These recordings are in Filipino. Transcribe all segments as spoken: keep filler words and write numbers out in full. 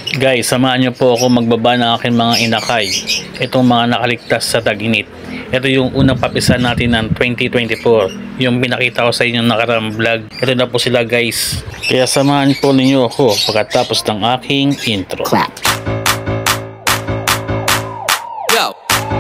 Guys, samahan niyo po ako magbaba ng aking mga inakay. Itong mga nakaligtas sa tag-init. Ito yung unang papisan natin ng twenty twenty-four. Yung pinakita ko sa inyong nakaraang vlog. Ito na po sila guys. Kaya samahan po ninyo ako pagkatapos ng aking intro. Clap. Go.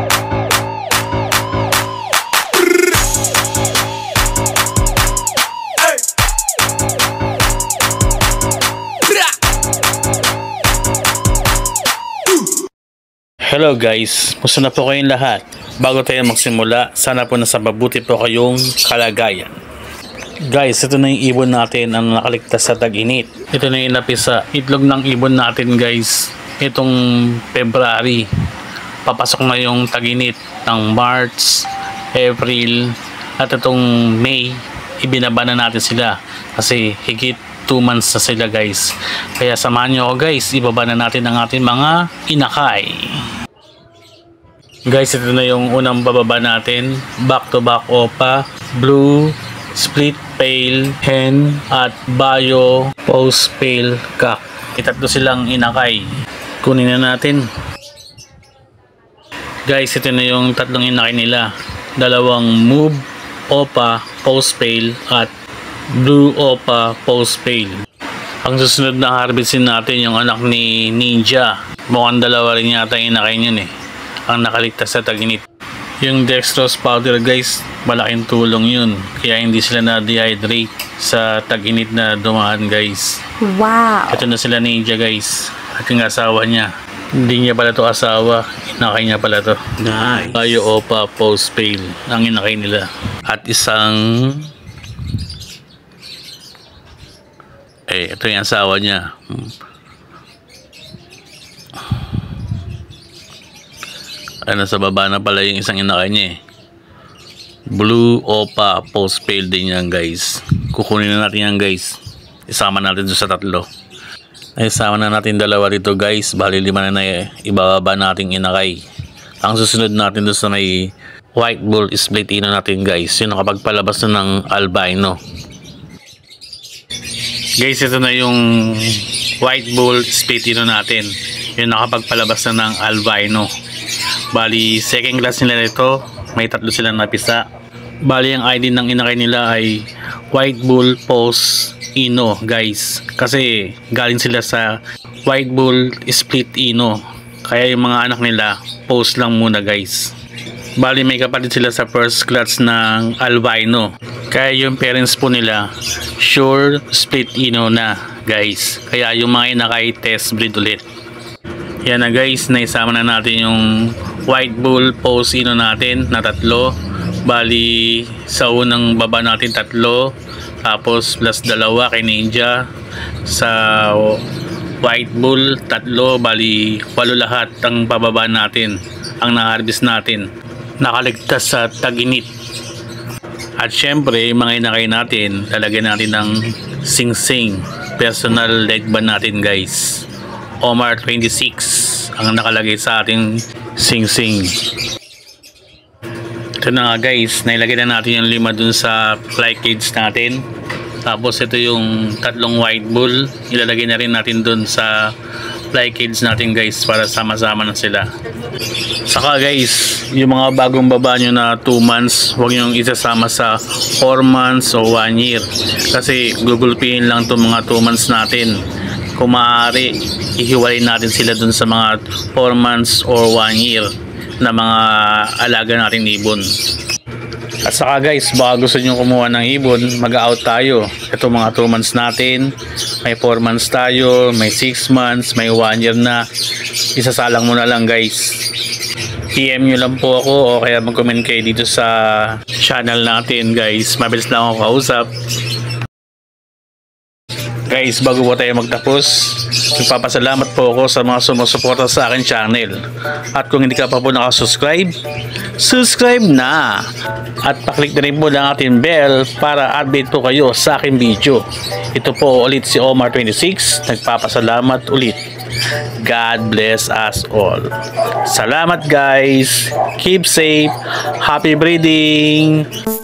Hello guys, musta na po kayong lahat? Bago tayo magsimula, sana po nasa mabuti po kayong kalagayan. Guys, ito na yung ibon natin ang nakaligtas sa tag-init. Ito na yung napisa, itlog ng ibon natin guys. Itong February, papasok na yung tag-init ng March, April, at itong May, ibinaba na natin sila kasi higit two months na sila guys. Kaya samahan nyo ako guys, ibaba na natin ang ating mga inakay. Guys, ito na yung unang bababa natin. Back to back opa, blue, split pale, hen, at bio, post pale, cock. Itatlo silang inakay. Kunin na natin. Guys, ito na yung tatlong inakay nila. Dalawang move, opa, post pale, at blue opa, post pale. Ang susunod na harvestin natin yung anak ni Ninja. Mukhang dalawa rin yata yung inakay yun eh. Ang nakaligtas sa tag-init. Yung dextrose powder guys, malaking tulong yun. Kaya hindi sila na-dehydrate sa tag-init na dumaan guys. Wow! Ito na sila Ninja guys. At yung asawa niya. Hindi niya pala to asawa. Inakay niya pala to. Nice! Bio opa, post pale. Ang inakay nila. At isang... Eh, ito yung asawa niya. Ano, sa baba na pala yung isang inakay niya eh. Blue opa, post pale din yan guys. Kukunin na natin yan guys. Isama natin doon sa tatlo. Ay, isama na natin dalawa dito guys. Bali lima na na eh. Ibababa natin inakay. Ang susunod natin doon sa may white bull split ino natin guys. Yung nakapagpalabas na ng albino. Guys, ito na yung white bull split ino natin. Yung nakapagpalabas na ng albino. Bali, second class nila nito. May tatlo silang napisa. Bali, ang I D ng inakay nila ay White Bull Post Ino, guys. Kasi galing sila sa White Bull Split Ino. Kaya yung mga anak nila, post lang muna, guys. Bali, may kapatid sila sa first class ng albino. Kaya yung parents po nila, sure Split Ino na, guys. Kaya yung mga inakay, test breed ulit. Yan na guys, naisama na natin yung White Bull Post Ino natin na tatlo. Bali, sa unang baba natin tatlo. Tapos plus dalawa kay Ninja. Sa White Bull, tatlo. Bali, walo lahat ang pababa natin. Ang na-harvest natin. Nakaligtas sa tag-init. At syempre, mga inakay natin, lalagyan natin ng sing-sing. Personal leg band natin guys. Omar twenty-six ang nakalagay sa ating sing-sing. Ito na nga guys, nailagay na natin yung lima dun sa fly cage natin. Tapos ito yung tatlong white bull, ilalagay na rin natin dun sa fly cage natin guys para sama-sama na sila. Saka guys, yung mga bagong baba nyo na two months, huwag nyo isasama sa four months o one year. Kasi gugulpihin lang itong mga two months natin. Kung maaari, ihiwalay natin sila dun sa mga four months or one year na mga alaga natin ibon. At saka guys, baka gusto nyo kumuha ng ibon, mag-out tayo. Ito mga two months natin, may four months tayo, may six months, may one year na. Isasalang mo na lang guys. P M nyo lang po ako o kaya mag-comment kayo dito sa channel natin guys. Mabilis lang ako kausap. Guys, bago po tayo magtapos, nagpapasalamat po ako sa mga sumusuporta sa akin channel. At kung hindi ka pa po nakasubscribe, subscribe na! At paklik na rin po ng ating bell para update po kayo sa aking video. Ito po ulit si Omar twenty-six, nagpapasalamat ulit. God bless us all. Salamat guys! Keep safe! Happy breeding!